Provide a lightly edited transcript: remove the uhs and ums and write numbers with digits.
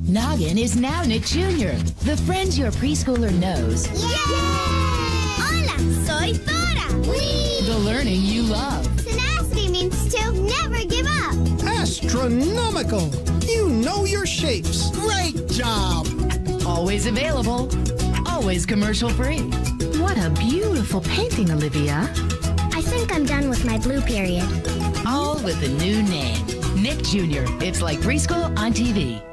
Noggin is now Nick Jr., the friends your preschooler knows. Hola, soy Dora. The learning you love. Tenacity means to never give up. Astronomical. You know your shapes. Great job. Always available. Always commercial-free. What a beautiful painting, Olivia. I think I'm done with my blue period. All with the new name, Nick Jr. It's like preschool on TV.